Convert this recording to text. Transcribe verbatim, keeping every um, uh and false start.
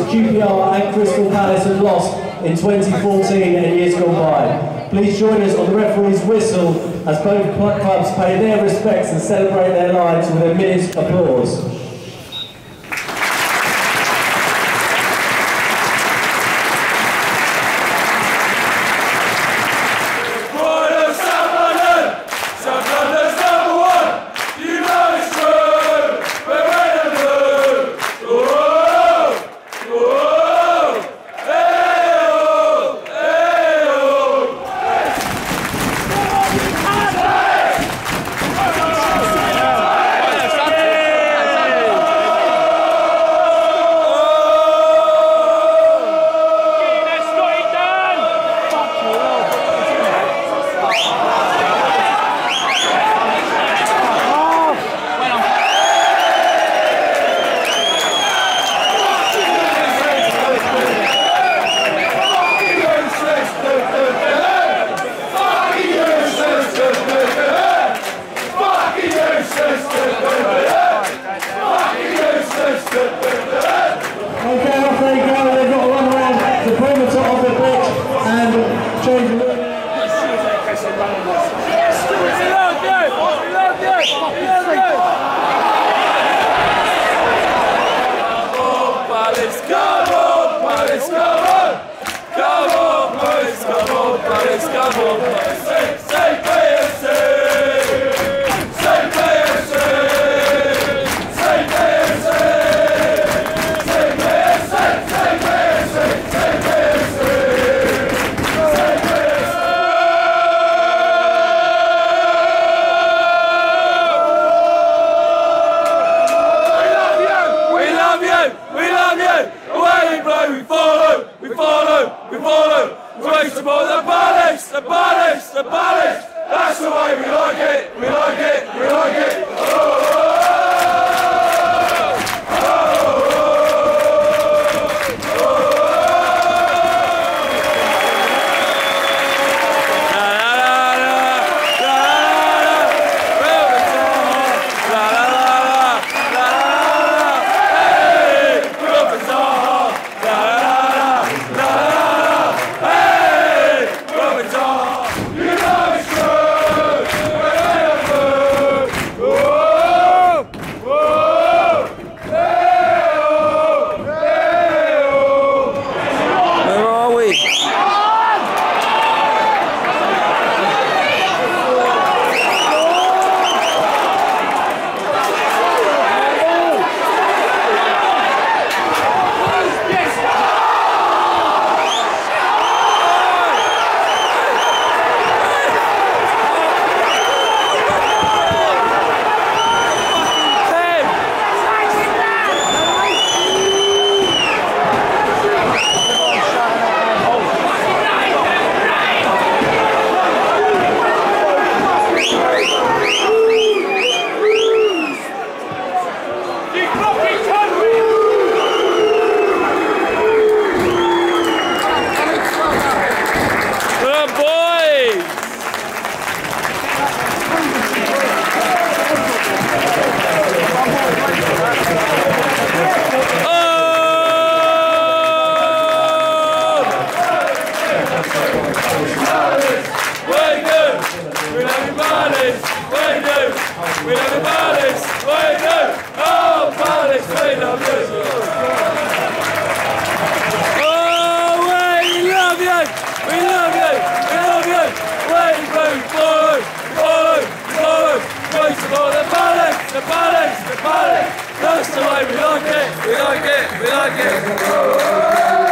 Q P R and Crystal Palace have lost in twenty fourteen and years gone by. Please join us on the referee's whistle as both clubs pay their respects and celebrate their lives with a minute's applause. The Palace, the Palace, the Palace. That's the way we like it. We like it. We like it. Oh! We love the Palace! We do! Oh, Palace, we love you! Oh, we love you! We love you! We love you! We move forward! Forward! Forward! We support the Palace! The Palace! The Palace! That's the way we like it! We like it! We like it!